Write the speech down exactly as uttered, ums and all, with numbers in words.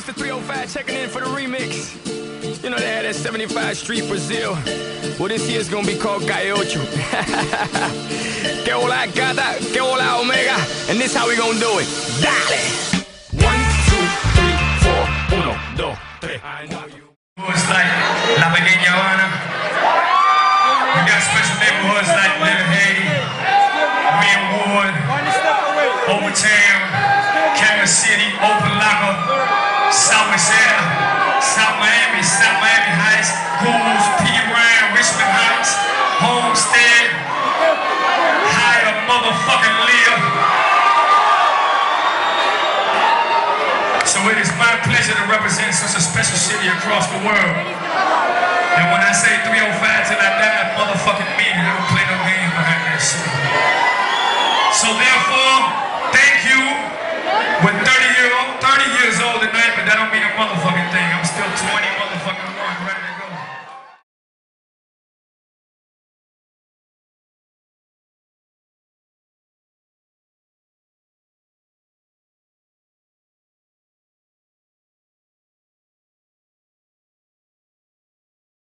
Mister three oh five checking in for the remix. You know they had that seventy-five Street Brazil. Well, this year's gonna be called Calle Ocho. Que hola gata, que hola omega. And this how we gonna do it. Dale! One, two, three, four, uno, dos, tres. I know you. It's like La Pequeña Habana. We got special neighborhoods like Little Haiti, Greenwood, Overtown, Kansas City, Opelika, South Louisiana, South Miami, South Miami Heights, Goose, P. Ryan, Richmond Heights, Homestead, Higher motherfucking Leah. So it is my pleasure to represent such a special city across the world. And when I say three oh five till I die, I motherfucking mean it. I don't play no game behind that shit. So therefore, thank you. We're thirty years old tonight, but that don't mean a motherfucking thing. I'm still twenty.